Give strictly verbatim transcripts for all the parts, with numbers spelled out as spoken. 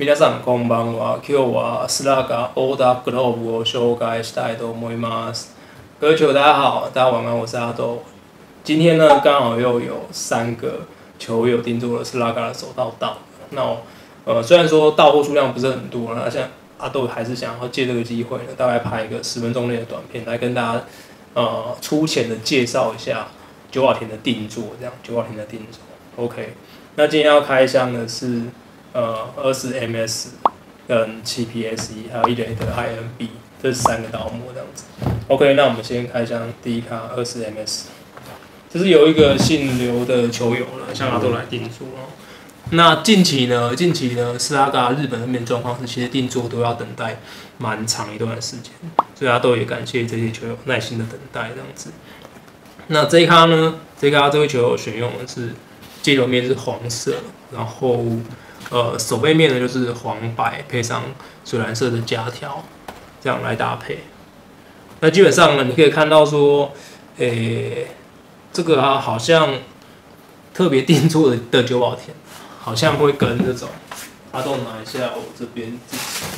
皆さんこんばんは。今日はスラガオーダーグローブを紹介したいと思います。各位球友大家好，大家晚安，我是阿豆。今天呢，刚好又有三个球友订做了斯拉嘎的手套到。那我呃，虽然说到货数量不是很多，那像阿豆还是想要借这个机会呢，大概拍一个十分钟内的短片，来跟大家呃粗浅的介绍一下九瓦田的定做，这样九瓦田的定做。OK， 那今天要开箱的是呃二十 M S 跟七 P S E， 还有一垒的 I N B， 这是三个刀模这样子。OK， 那我们先开箱第一卡二十 M S， 这是有一个姓刘的球友了，向阿豆来定做哦。那近期呢？近期呢？斯拉嘎日本那边状况是，其实定做都要等待蛮长一段时间，所以阿豆也感谢这些球友耐心的等待这样子。那这一咖呢？这一咖这位球友选用的是接球面是黄色，然后呃手背面呢就是黄白配上水蓝色的夹条，这样来搭配。那基本上呢，你可以看到说，诶、欸，这个啊好像特别定做的的九保田。好像会跟这种，阿豆拿一下我这边自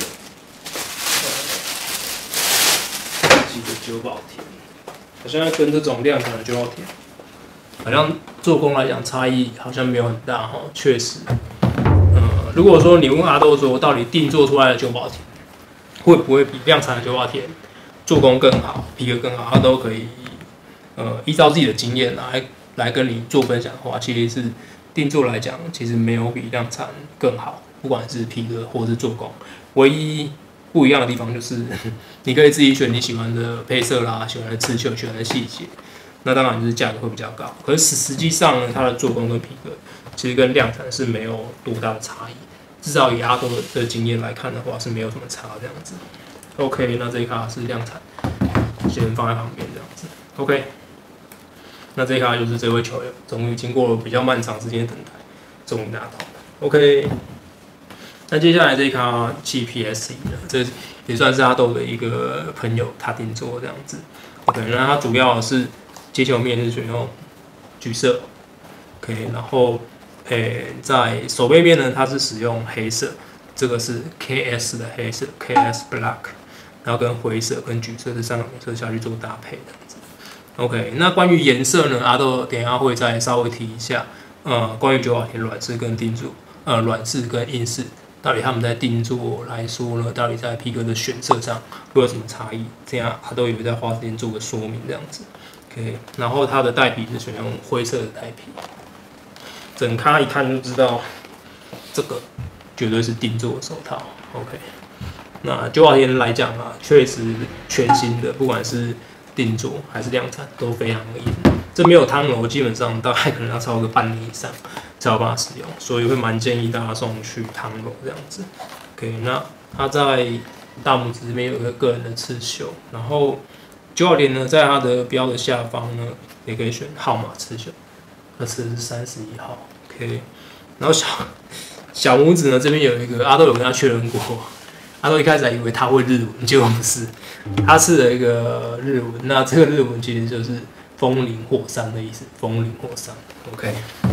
己的自己的九保田，好像跟这种量产的九保田，好像做工来讲差异好像没有很大哈，确实，呃，如果说你问阿豆说到底定做出来的九保田会不会比量产的九保田做工更好、皮革更好，他都可以，呃，依照自己的经验来来跟你做分享的话，其实是。定做来讲，其实没有比量产更好，不管是皮革或是做工，唯一不一样的地方就是，你可以自己选你喜欢的配色啦，喜欢的刺绣，喜欢的细节，那当然就是价格会比较高。可是实际上呢，它的做工跟皮革其实跟量产是没有多大的差异，至少以阿豆的经验来看的话是没有什么差这样子。OK， 那这一卡是量产，先放在旁边这样子。OK。那这一卡就是这位球友，终于经过了比较漫长时间的等待，终于拿到了。OK， 那接下来这一卡七 P S E 呢，这也算是阿豆的一个朋友他定做这样子。OK， 那它主要是接球面是选用橘色 ，OK， 然后诶、欸、在手背面呢，它是使用黑色，这个是 K S 的黑色 ，K S Black， 然后跟灰色跟橘色这三种颜色下去做搭配这样子。OK， 那关于颜色呢，阿豆等一下会再稍微提一下。呃，关于九瓦田软式跟定做，呃，软式跟硬式，到底他们在定做来说呢，到底在皮革的选色上会有什么差异？这样阿豆也会再花时间做个说明这样子。OK， 然后它的带皮是选用灰色的带皮，整咖一看就知道，这个绝对是定做的手套。OK， 那九瓦田来讲啊，确实全新的，不管是定做还是量产都非常的硬，这没有汤柔，基本上大概可能要超过半年以上才有办法使用，所以会蛮建议大家送去汤柔这样子。OK， 那它在大拇指这边有一个个人的刺绣，然后九瓦田呢，在它的标的下方呢，也可以选号码刺绣，它刺的是三十一号。OK， 然后小小拇指呢这边有一个阿豆有跟他确认过。阿豆一开始还以为他会日文，结果不是，他是了一个日文。那这个日文其实就是风林火山的意思，风林火山。OK，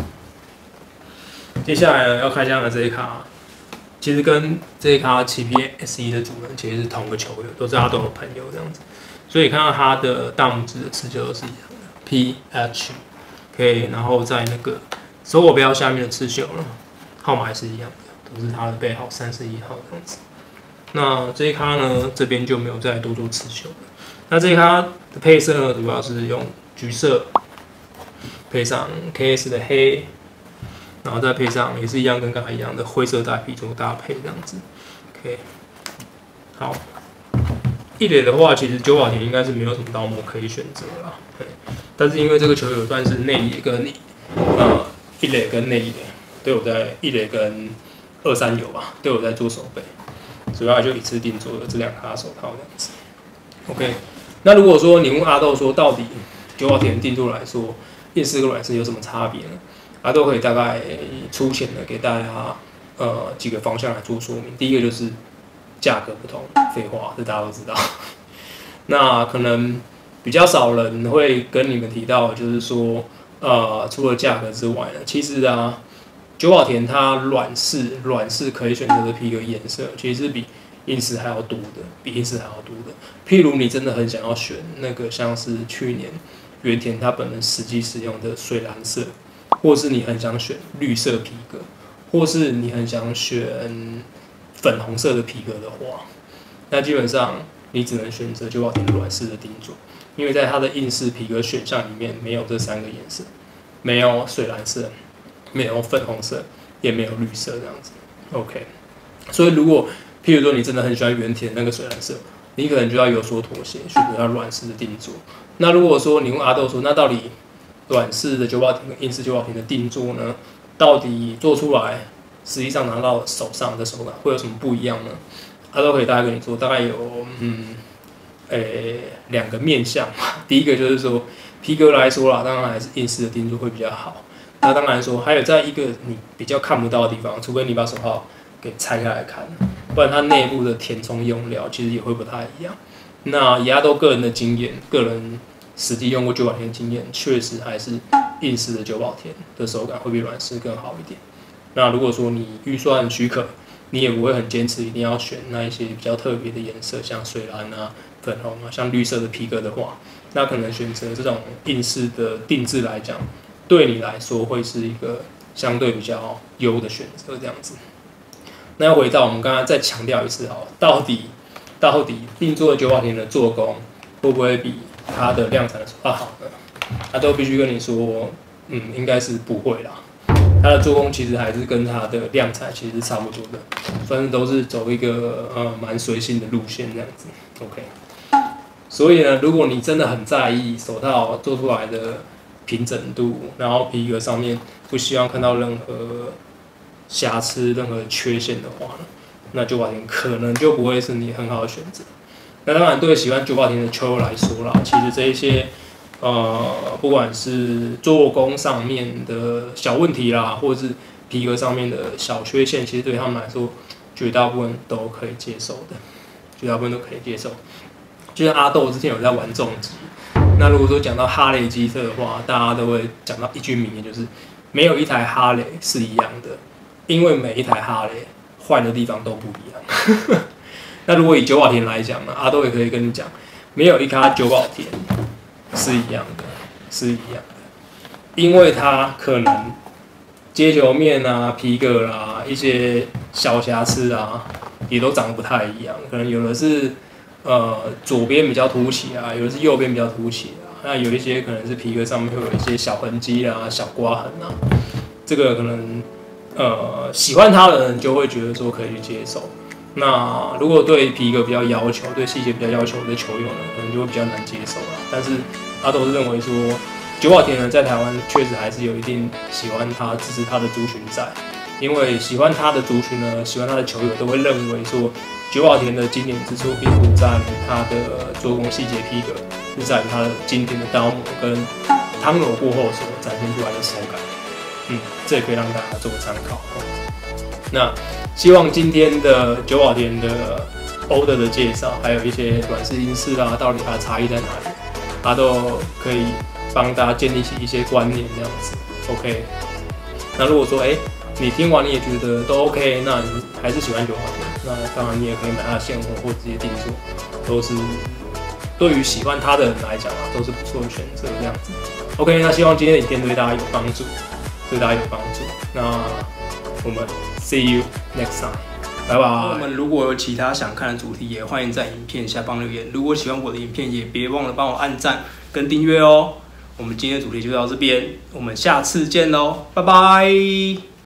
接下来呢要开箱的这一卡，其实跟这一卡七 P S E 的主人其实是同个球友，都是阿豆的朋友这样子。所以看到他的大拇指的刺绣都是一样的 ，P H，OK， 然后在那个手果标下面的刺绣呢，号码也是一样的，都是他的背号三十一号这样子。那这一咖呢，这边就没有再多做刺绣了。那这一咖的配色呢，主要是用橘色，配上 K S 的黑，然后再配上也是一样跟刚才一样的灰色带皮做搭配这样子。OK， 好。一垒的话，其实九瓦田应该是没有什么刀模可以选择啦。但是因为这个球友算是内野跟呃一垒跟内野都有在一垒跟二三有吧，都有在做手背。主要就一次定做的这两卡手套这样子。OK， 那如果说你问阿豆说，到底九瓦田定做来说，硬式跟软式有什么差别呢？阿豆可以大概粗浅的给大家呃几个方向来做说明。第一个就是价格不同，废话，这大家都知道。那可能比较少人会跟你们提到，就是说呃除了价格之外呢，其实啊。 久保田它软式软式可以选择的皮革颜色，其实是比硬式还要多的，比硬式还要多的。譬如你真的很想要选那个像是去年原田它本人实际使用的水蓝色，或是你很想选绿色皮革，或是你很想选粉红色的皮革的话，那基本上你只能选择久保田软式的定做，因为在它的硬式皮革选项里面没有这三个颜色，没有水蓝色，没有粉红色，也没有绿色这样子。OK， 所以如果譬如说你真的很喜欢原田那个水蓝色，你可能就要有所妥协，选择它软式的定做。那如果说你问阿豆说，那到底软式的久保田跟硬式久保田的定做呢，到底做出来实际上拿到手上的手感会有什么不一样呢？阿豆可以大概跟你说，大概有嗯，诶两个面向嘛。第一个就是说皮革来说啦，当然还是硬式的定做会比较好。那当然说还有在一个你比较看不到的地方，除非你把手套给拆开来看，不然它内部的填充用料其实也会不太一样。那以阿豆个人的经验，个人实际用过久保田的经验，确实还是硬式的久保田的手感会比软式更好一点。那如果说你预算许可，你也不会很坚持一定要选那一些比较特别的颜色，像水蓝啊、粉红啊，像绿色的皮革的话，那可能选择这种硬式的定制来讲，对你来说会是一个相对比较优的选择，这样子。那要回到我们刚刚再强调一次好了，到底到底定做的久保田的做工会不会比它的量产的手套好呢？他都必须跟你说，嗯，应该是不会啦。它的做工其实还是跟它的量产其实是差不多的，反正都是走一个呃蛮随性的路线这样子。OK， 所以呢，如果你真的很在意手套做出来的平整度，然后皮革上面不希望看到任何瑕疵、任何缺陷的话呢，那久保田可能就不会是你很好的选择。那当然，对喜欢久保田的球友来说啦，其实这一些呃，不管是做工上面的小问题啦，或者是皮革上面的小缺陷，其实对他们来说，绝大部分都可以接受的，绝大部分都可以接受。就像阿豆之前有在玩重机，那如果说讲到哈雷机车的话，大家都会讲到一句名言，就是没有一台哈雷是一样的，因为每一台哈雷坏的地方都不一样。那如果以久保田来讲呢，阿豆也可以跟你讲，没有一卡久保田是一样的，是一样的，因为它可能接球面啊、皮革啦、一些小瑕疵啊，也都长得不太一样。可能有的是呃左边比较凸起啊，有的是右边比较凸起啊。那有一些可能是皮革上面会有一些小痕迹啊、小刮痕啊，这个可能呃喜欢它的人就会觉得说可以去接受。那如果对皮革比较要求、对细节比较要求的球友呢，可能就会比较难接受啦。但是阿斗是认为说，久保田呢在台湾确实还是有一定喜欢他、支持他的族群在，因为喜欢他的族群呢，喜欢他的球友都会认为说，久保田的经典之处并不在于他的做工细节皮革，是在于他的经典的刀模跟汤揉过后所展现出来的手感。嗯，这也可以让大家做个参考。那希望今天的久保田的 order 的介绍，还有一些软式硬式啊，到底它的差异在哪里，它都可以帮大家建立起一些观念，这样子。OK。那如果说哎、欸，你听完你也觉得都 OK， 那你还是喜欢久保田，那当然你也可以买它的现货或直接定做，都是对于喜欢它的人来讲啊，都是不错的选择，这样子。OK， 那希望今天的影片对大家有帮助，对大家有帮助。那我们 see you next time， 拜拜。我们如果有其他想看的主题，也欢迎在影片下方留言。如果喜欢我的影片，也别忘了帮我按赞跟订阅哦。我们今天的主题就到这边，我们下次见喽，拜拜。